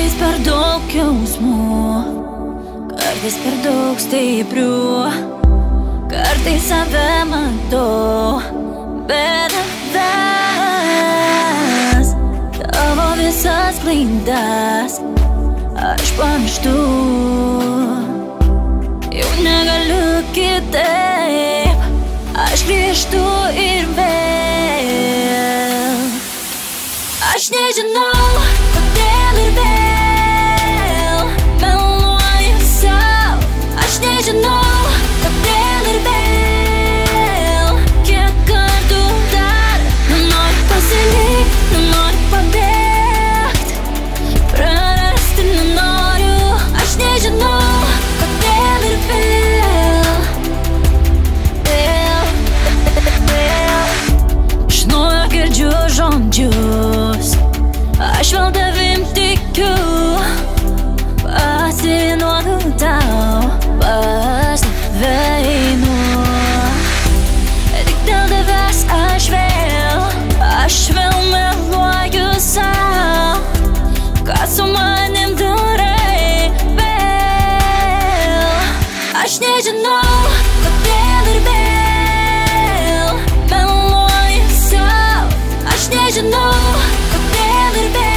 Kartais per daug jausmų, kartais per daug stiprių, kartais save matau, bet tavęs, tavo visas klaidas aš pamirštu. Jau negaliu kitaip, aš grįžtu ir vėl. Aš nežinau, kodėl ir vėl meluoju sau. Aš nežinau, kodėl ir vėl kiek kartų dar nenoriu pasilikti, nenoriu pabėgt, prarasti nenoriu. Aš nežinau, kodėl ir vėl iš naujo girdžiu žodžius, aš vėl tavim tikiu, pasiduodu tau, pas tave einu. Tik dėl tavęs aš vėl meluoju sau, ką su manim darai vėl. Aš nežinau, kodėl ir vėl meluoju sau. Aš nežinau, kodėl ir vėl